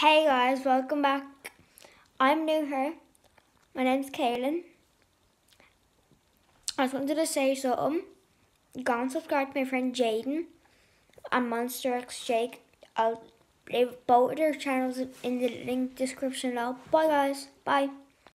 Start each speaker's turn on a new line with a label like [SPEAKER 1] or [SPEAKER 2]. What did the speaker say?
[SPEAKER 1] Hey guys, welcome back. I'm new here. My name's Kaylin. I just wanted to say something. Go and subscribe to my friend Jaden and Monster X Jake. I'll leave both of their channels in the link description below. Bye guys. Bye.